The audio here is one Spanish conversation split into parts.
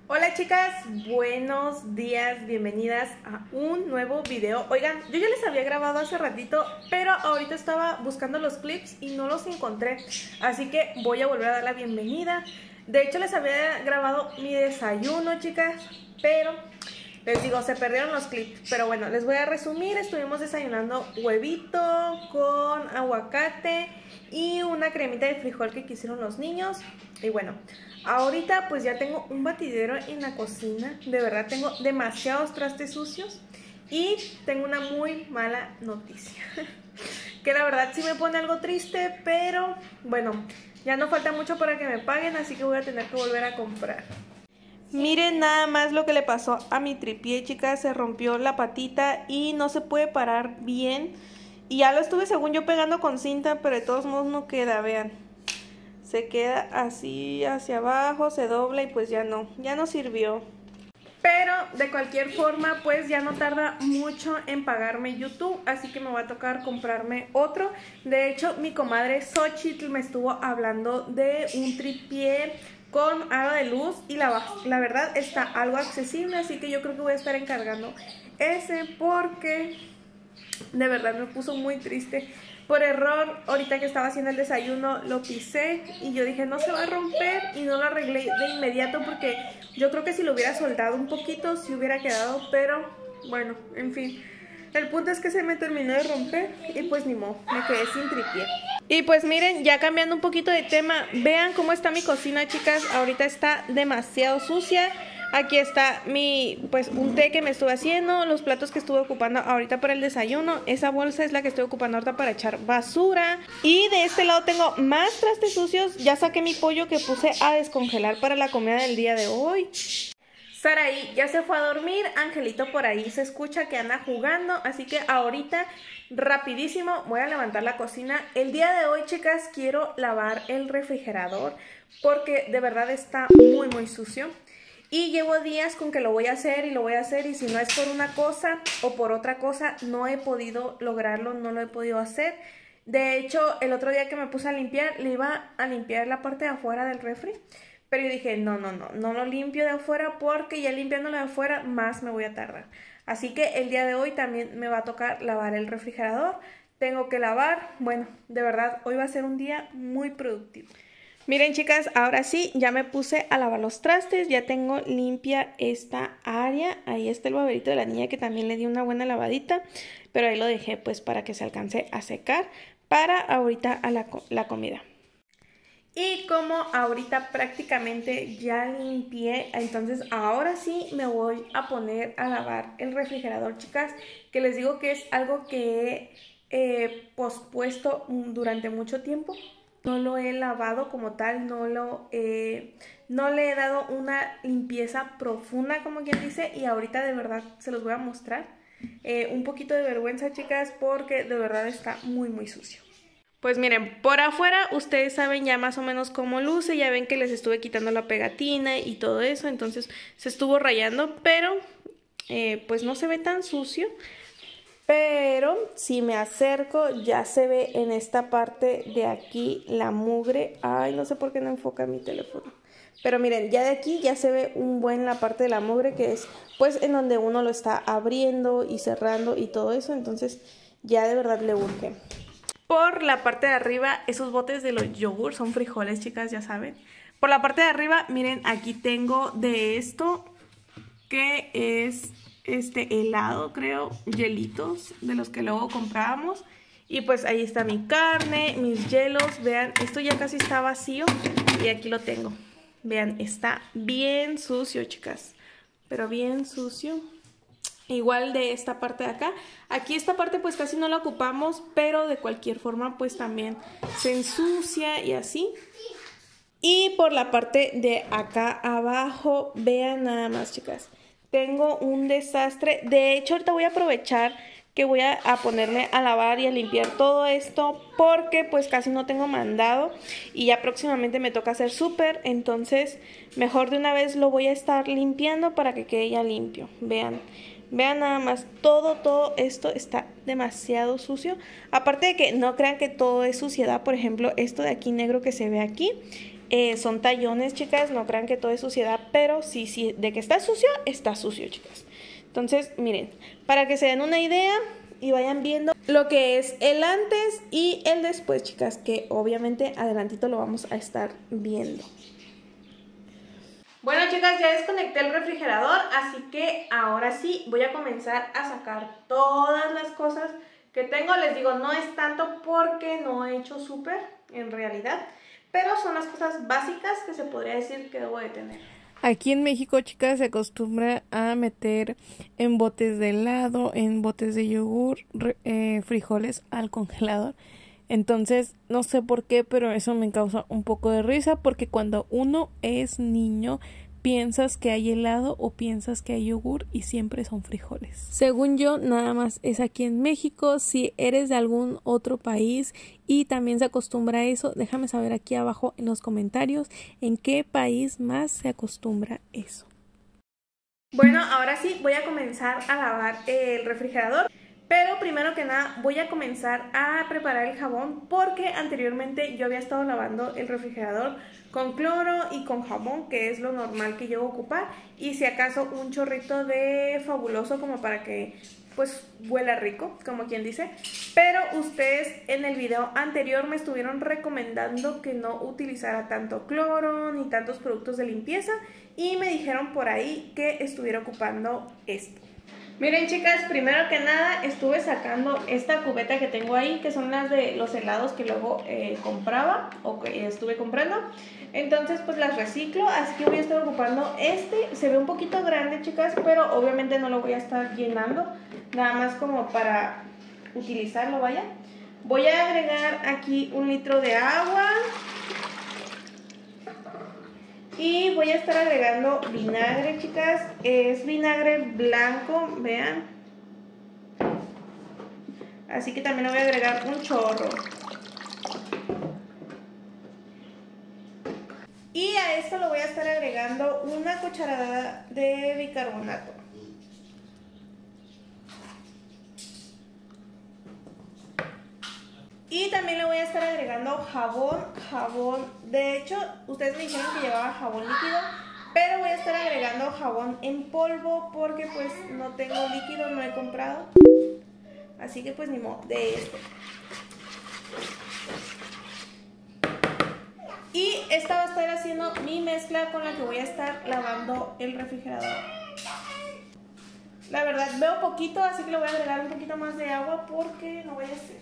Hola chicas, buenos días, bienvenidas a un nuevo video. Oigan, yo ya les había grabado hace ratito, pero ahorita estaba buscando los clips y no los encontré, así que voy a volver a dar la bienvenida. De hecho les había grabado mi desayuno, chicas, pero les digo, se perdieron los clips. Pero bueno, les voy a resumir. Estuvimos desayunando huevito con aguacate y una cremita de frijol que quisieron los niños. Y bueno, ahorita pues ya tengo un batidero en la cocina. De verdad tengo demasiados trastes sucios. Y tengo una muy mala noticia que la verdad sí me pone algo triste, pero bueno, ya no falta mucho para que me paguen, así que voy a tener que volver a comprar. Miren nada más lo que le pasó a mi tripié, chicas. Se rompió la patita y no se puede parar bien. Y ya lo estuve según yo pegando con cinta, pero de todos modos no queda, vean. Se queda así hacia abajo, se dobla y pues ya no sirvió. Pero de cualquier forma pues ya no tarda mucho en pagarme YouTube, así que me va a tocar comprarme otro. De hecho mi comadre Xochitl me estuvo hablando de un tripié con aro de luz y la verdad está algo accesible, así que yo creo que voy a estar encargando ese porque de verdad me puso muy triste. Por error, ahorita que estaba haciendo el desayuno, lo pisé y yo dije no se va a romper y no lo arreglé de inmediato porque yo creo que si lo hubiera soldado un poquito sí hubiera quedado, pero bueno, en fin. El punto es que se me terminó de romper y pues ni modo, me quedé sin tripié. Y pues miren, ya cambiando un poquito de tema, vean cómo está mi cocina, chicas. Ahorita está demasiado sucia. Aquí está pues un té que me estuve haciendo, los platos que estuve ocupando ahorita para el desayuno. Esa bolsa es la que estoy ocupando ahorita para echar basura. Y de este lado tengo más trastes sucios. Ya saqué mi pollo que puse a descongelar para la comida del día de hoy. Saraí ya se fue a dormir, Angelito por ahí se escucha que anda jugando, así que ahorita rapidísimo voy a levantar la cocina. El día de hoy, chicas, quiero lavar el refrigerador porque de verdad está muy sucio. Y llevo días con que lo voy a hacer y si no es por una cosa o por otra cosa no he podido lograrlo, no lo he podido hacer. De hecho, el otro día que me puse a limpiar, le iba a limpiar la parte de afuera del refri. Pero yo dije, no lo limpio de afuera porque ya limpiándolo de afuera más me voy a tardar. Así que el día de hoy también me va a tocar lavar el refrigerador. Tengo que lavar, bueno, de verdad, hoy va a ser un día muy productivo. Miren, chicas, ahora sí, ya me puse a lavar los trastes, ya tengo limpia esta área. Ahí está el baberito de la niña que también le di una buena lavadita, pero ahí lo dejé pues para que se alcance a secar para ahorita a la comida. Y como ahorita prácticamente ya limpié, entonces ahora sí me voy a poner a lavar el refrigerador, chicas, que les digo que es algo que he pospuesto durante mucho tiempo. No lo he lavado como tal, no le he dado una limpieza profunda, como quien dice, y ahorita de verdad se los voy a mostrar. Un poquito de vergüenza, chicas, porque de verdad está muy sucio. Pues miren, por afuera ustedes saben ya más o menos cómo luce, ya ven que les estuve quitando la pegatina y todo eso, entonces se estuvo rayando, pero pues no se ve tan sucio. Pero si me acerco ya se ve en esta parte de aquí la mugre. Ay, no sé por qué no enfoca mi teléfono. Pero miren, ya de aquí ya se ve un buen la parte de la mugre que es pues en donde uno lo está abriendo y cerrando y todo eso, entonces ya de verdad le urge. Por la parte de arriba, esos botes de los yogur son frijoles, chicas, ya saben. Por la parte de arriba, miren, aquí tengo de esto, que es helado, creo, hielitos, de los que luego comprábamos. Y pues ahí está mi carne, mis hielos, vean, esto ya casi está vacío y aquí lo tengo. Vean, está bien sucio, chicas, pero bien sucio. Igual de esta parte de acá. Aquí esta parte pues casi no la ocupamos, pero de cualquier forma pues también se ensucia y así. Y por la parte de acá abajo, vean nada más, chicas. Tengo un desastre. De hecho ahorita voy a aprovechar que voy a ponerme a lavar y a limpiar todo esto porque pues casi no tengo mandado y ya próximamente me toca hacer súper, entonces mejor de una vez lo voy a estar limpiando para que quede ya limpio. Vean nada más, todo esto está demasiado sucio. Aparte de que no crean que todo es suciedad, por ejemplo, esto de aquí negro que se ve aquí Son tallones, chicas, no crean que todo es suciedad, pero sí, de que está sucio, chicas. Entonces, miren, para que se den una idea y vayan viendo lo que es el antes y el después, chicas, que obviamente adelantito lo vamos a estar viendo. Bueno, chicas, ya desconecté el refrigerador, así que ahora sí voy a comenzar a sacar todas las cosas que tengo. Les digo, no es tanto porque no he hecho súper en realidad, pero son las cosas básicas que se podría decir que debo de tener. Aquí en México, chicas, se acostumbra a meter en botes de helado, en botes de yogur, frijoles al congelador. Entonces, no sé por qué, pero eso me causa un poco de risa, porque cuando uno es niño, piensas que hay helado o piensas que hay yogur y siempre son frijoles. Según yo, nada más es aquí en México. Si eres de algún otro país y también se acostumbra a eso, déjame saber aquí abajo en los comentarios en qué país más se acostumbra eso. Bueno, ahora sí voy a comenzar a lavar el refrigerador. Pero primero que nada voy a comenzar a preparar el jabón porque anteriormente yo había estado lavando el refrigerador con cloro y con jabón, que es lo normal que yo voy a ocupar, y si acaso un chorrito de Fabuloso como para que pues huela rico, como quien dice. Pero ustedes en el video anterior me estuvieron recomendando que no utilizara tanto cloro ni tantos productos de limpieza y me dijeron por ahí que estuviera ocupando esto. Miren, chicas, primero que nada estuve sacando esta cubeta que tengo ahí, que son las de los helados que luego compraba o que estuve comprando. Entonces pues las reciclo, así que voy a estar ocupando este. Se ve un poquito grande, chicas, pero obviamente no lo voy a estar llenando, nada más como para utilizarlo, vaya. Voy a agregar aquí 1 litro de agua. Y voy a estar agregando vinagre, chicas. Es vinagre blanco, vean. Así que también le voy a agregar un chorro. Y a esto le voy a estar agregando 1 cucharada de bicarbonato. Y también le voy a estar agregando jabón. De hecho, ustedes me dijeron que llevaba jabón líquido, pero voy a estar agregando jabón en polvo porque pues no tengo líquido, no he comprado. Así que pues ni modo, de esto. Y esta va a estar haciendo mi mezcla con la que voy a estar lavando el refrigerador. La verdad veo poquito, así que le voy a agregar un poquito más de agua porque no voy a hacer.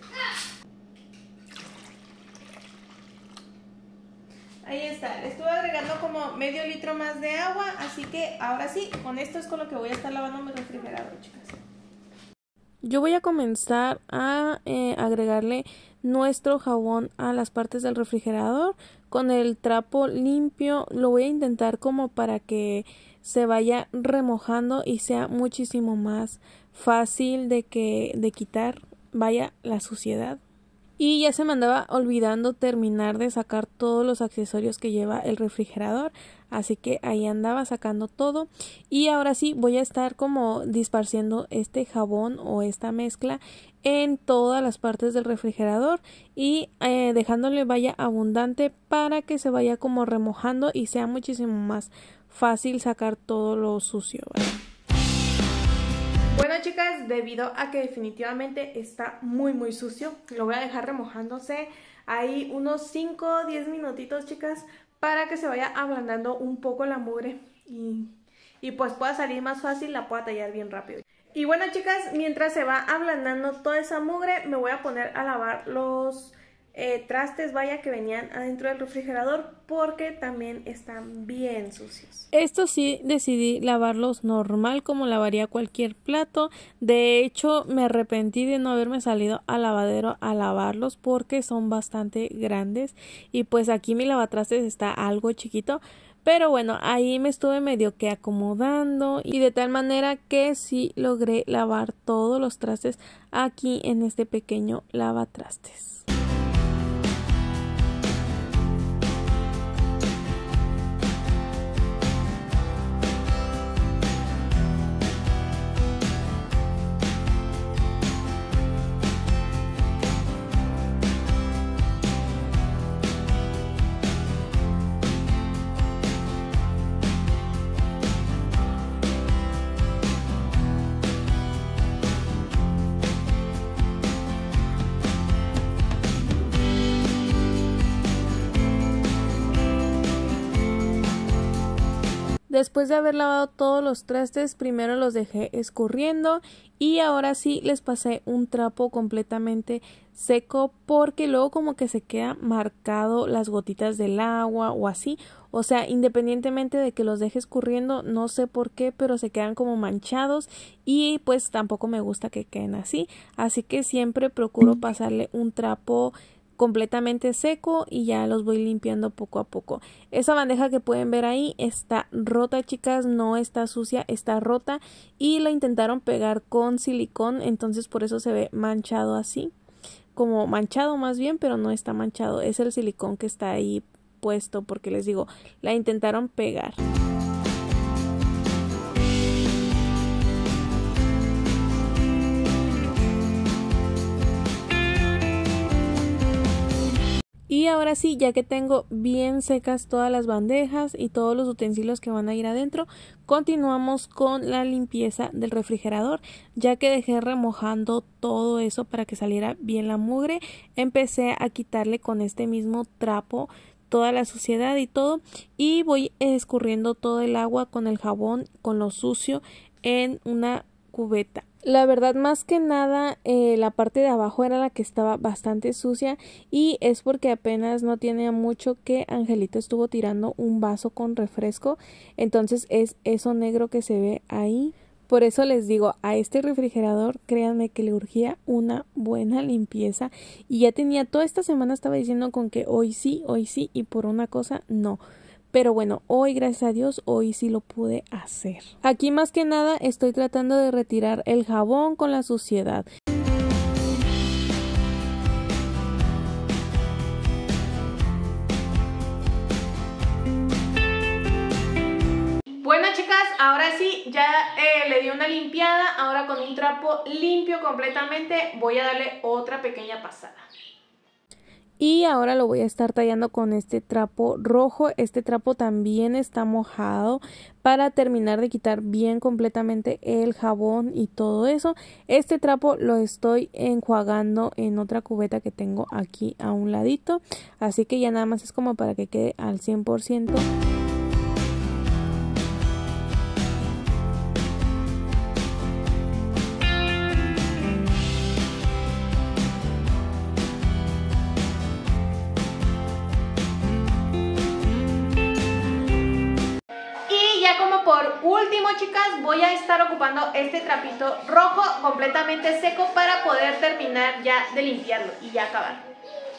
Ahí está, le estuve agregando como medio litro más de agua, así que ahora sí, con esto es con lo que voy a estar lavando mi refrigerador, chicas. Yo voy a comenzar a agregarle nuestro jabón a las partes del refrigerador con el trapo limpio. Lo voy a intentar como para que se vaya remojando y sea muchísimo más fácil de quitar, vaya, la suciedad. Y ya se me andaba olvidando terminar de sacar todos los accesorios que lleva el refrigerador, así que ahí andaba sacando todo. Y ahora sí voy a estar como disparciendo este jabón o esta mezcla en todas las partes del refrigerador y dejándole vaya abundante para que se vaya como remojando y sea muchísimo más fácil sacar todo lo sucio, ¿vale? Bueno, chicas, debido a que definitivamente está muy sucio, lo voy a dejar remojándose ahí unos 5 o 10 minutitos, chicas, para que se vaya ablandando un poco la mugre y pues pueda salir más fácil, la pueda tallar bien rápido. Y bueno, chicas, mientras se va ablandando toda esa mugre, me voy a poner a lavar los trastes, vaya, que venían adentro del refrigerador porque también están bien sucios. Estos sí decidí lavarlos normal como lavaría cualquier plato. De hecho, me arrepentí de no haberme salido al lavadero a lavarlos porque son bastante grandes y pues aquí mi lavatrastes está algo chiquito. Pero bueno, ahí me estuve medio que acomodando y de tal manera que sí logré lavar todos los trastes aquí en este pequeño lavatrastes. Después de haber lavado todos los trastes, primero los dejé escurriendo y ahora sí les pasé un trapo completamente seco porque luego como que se queda marcado las gotitas del agua o así. O sea, independientemente de que los deje escurriendo, no sé por qué, pero se quedan como manchados y pues tampoco me gusta que queden así. Así que siempre procuro pasarle un trapo completamente seco y ya los voy limpiando poco a poco. Esa bandeja que pueden ver ahí está rota, chicas, no está sucia, está rota y la intentaron pegar con silicón, entonces por eso se ve manchado así, como manchado más bien, pero no está manchado, es el silicón que está ahí puesto porque les digo, la intentaron pegar. Y ahora sí, ya que tengo bien secas todas las bandejas y todos los utensilios que van a ir adentro, continuamos con la limpieza del refrigerador. Ya que dejé remojando todo eso para que saliera bien la mugre, empecé a quitarle con este mismo trapo toda la suciedad y todo, y voy escurriendo todo el agua con el jabón, con lo sucio, en una cubeta. La verdad, más que nada, la parte de abajo era la que estaba bastante sucia y es porque apenas no tiene mucho que Angelito estuvo tirando un vaso con refresco, entonces es eso negro que se ve ahí. Por eso les digo, a este refrigerador créanme que le urgía una buena limpieza y ya tenía toda esta semana estaba diciendo con que hoy sí y por una cosa no. Pero bueno, hoy gracias a Dios, hoy sí lo pude hacer. Aquí más que nada estoy tratando de retirar el jabón con la suciedad. Bueno, chicas, ahora sí, ya le di una limpiada. Ahora con un trapo limpio completamente voy a darle otra pequeña pasada. Y ahora lo voy a estar tallando con este trapo rojo. Este trapo también está mojado para terminar de quitar bien completamente el jabón y todo eso. Este trapo lo estoy enjuagando en otra cubeta que tengo aquí a un ladito. Así que ya nada más es como para que quede al 100%. Por último, chicas, voy a estar ocupando este trapito rojo completamente seco para poder terminar ya de limpiarlo y ya acabar.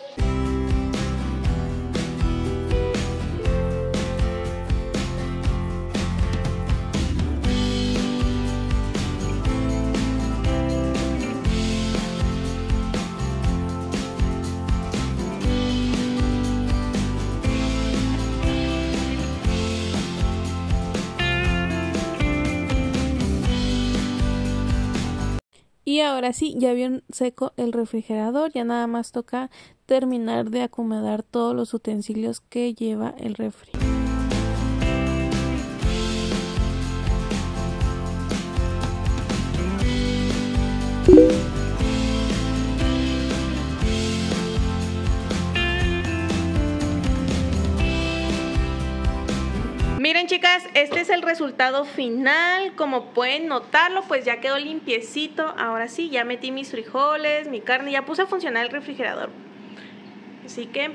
Y ahora sí, ya bien seco el refrigerador, ya nada más toca terminar de acomodar todos los utensilios que lleva el refri. Miren, chicas, este es el resultado final. Como pueden notarlo, pues ya quedó limpiecito. Ahora sí, ya metí mis frijoles, mi carne, ya puse a funcionar el refrigerador. Así que...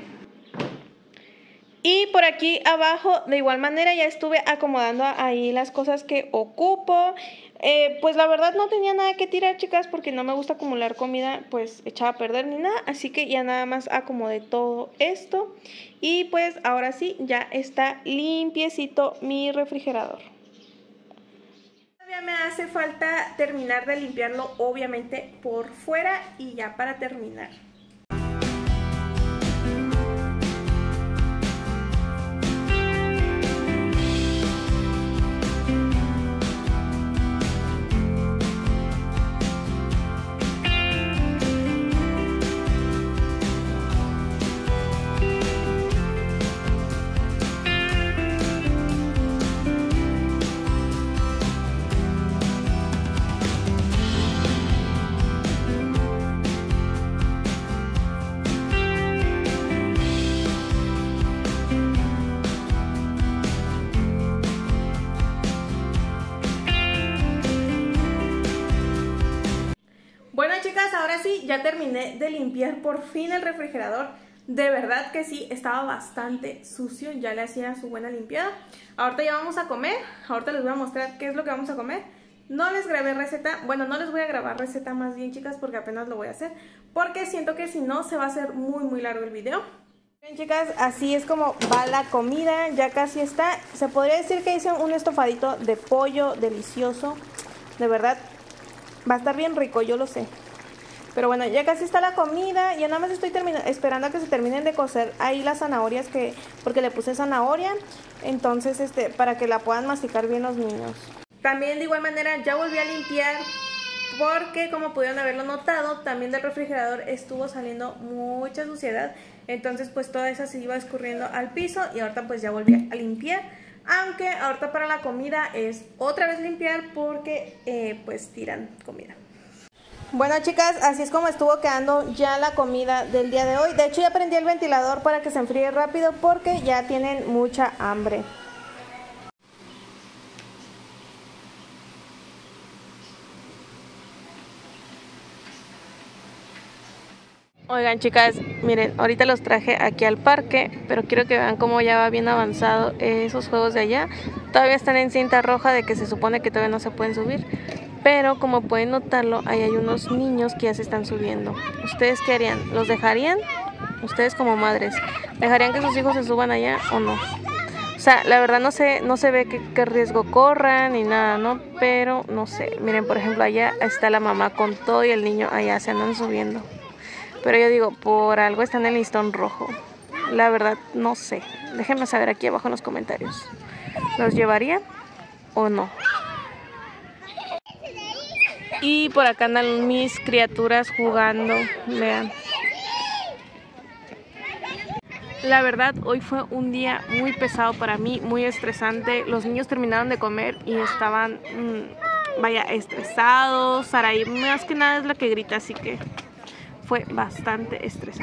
Y por aquí abajo, de igual manera, ya estuve acomodando ahí las cosas que ocupo. Pues la verdad no tenía nada que tirar, chicas, porque no me gusta acumular comida pues echada a perder ni nada. Así que ya nada más acomodé todo esto. Y pues ahora sí, ya está limpiecito mi refrigerador. Todavía me hace falta terminar de limpiarlo, obviamente, por fuera y ya para terminar. ahora sí, ya terminé de limpiar por fin el refrigerador. De verdad que sí, estaba bastante sucio, ya le hacía su buena limpiada. Ahorita ya vamos a comer, ahorita les voy a mostrar qué es lo que vamos a comer. No les grabé receta, bueno, no les voy a grabar receta más bien, chicas, porque apenas lo voy a hacer, porque siento que si no se va a hacer muy largo el video. Bien, chicas, así es como va la comida, ya casi está. Se podría decir que hice un estofadito de pollo delicioso, de verdad, va a estar bien rico, yo lo sé. Pero bueno, ya casi está la comida, ya nada más estoy esperando a que se terminen de cocer ahí las zanahorias, porque le puse zanahoria, entonces para que la puedan masticar bien los niños. También de igual manera ya volví a limpiar porque, como pudieron haberlo notado, también del refrigerador estuvo saliendo mucha suciedad. Entonces pues toda esa se iba escurriendo al piso y ahorita pues ya volví a limpiar. Aunque ahorita para la comida es otra vez limpiar porque pues tiran comida. Bueno, chicas, así es como estuvo quedando ya la comida del día de hoy. De hecho ya prendí el ventilador para que se enfríe rápido porque ya tienen mucha hambre. Oigan, chicas, miren, ahorita los traje aquí al parque, pero quiero que vean cómo ya va bien avanzado esos juegos de allá. Todavía están en cinta roja de que se supone que todavía no se pueden subir, pero como pueden notarlo, ahí hay unos niños que ya se están subiendo. ¿Ustedes qué harían? ¿Los dejarían? Ustedes como madres, ¿dejarían que sus hijos se suban allá o no? O sea, la verdad no se ve qué riesgo corran ni nada, ¿no? Pero no sé, miren, por ejemplo, allá está la mamá con todo y el niño allá se andan subiendo. Pero yo digo, por algo están en el listón rojo. La verdad, no sé. Déjenme saber aquí abajo en los comentarios. ¿Los llevarían o no? Y por acá andan mis criaturas jugando. Vean. La verdad, hoy fue un día muy pesado para mí, muy estresante. Los niños terminaron de comer y estaban, vaya, estresados. Saraí más que nada es la que grita, así que fue bastante estresante.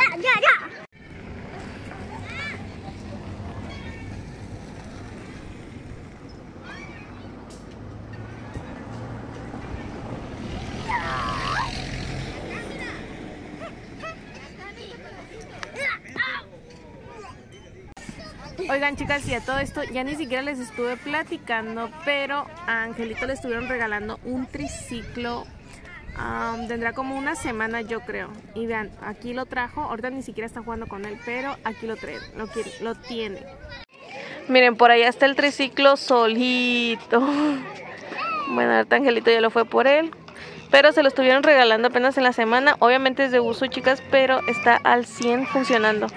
Oigan, chicas, y a todo esto ya ni siquiera les estuve platicando, pero a Angelito le estuvieron regalando un triciclo. Tendrá como una semana, yo creo. Y vean, aquí lo trajo. Ahorita ni siquiera está jugando con él, pero aquí lo trae, lo tiene. Miren, por allá está el triciclo solito. Bueno, ahorita Angelito ya lo fue por él, pero se lo estuvieron regalando apenas en la semana. Obviamente es de uso, chicas, pero está al 100 funcionando.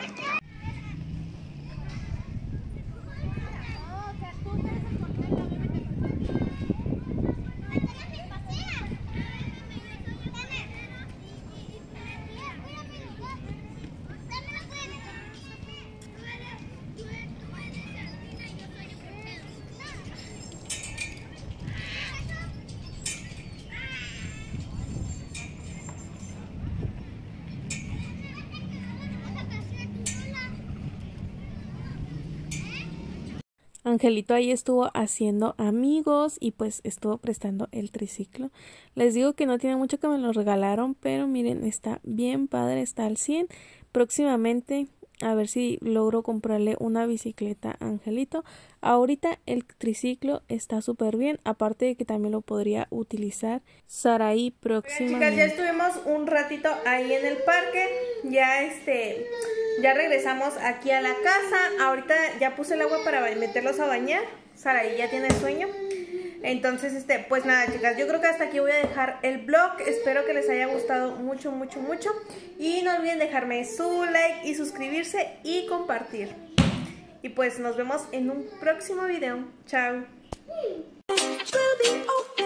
Angelito ahí estuvo haciendo amigos y pues estuvo prestando el triciclo. Les digo que no tiene mucho que me lo regalaron, pero miren, está bien padre, está al 100. Próximamente a ver si logro comprarle una bicicleta a Angelito. Ahorita el triciclo está súper bien, aparte de que también lo podría utilizar Saraí próximamente. Chicas, ya estuvimos un ratito ahí en el parque, ya regresamos aquí a la casa. Ahorita ya puse el agua para meterlos a bañar. Saraí ya tiene sueño. Entonces, pues nada, chicas, yo creo que hasta aquí voy a dejar el vlog. Espero que les haya gustado mucho. Y no olviden dejarme su like y suscribirse y compartir. Y pues nos vemos en un próximo video. Chao.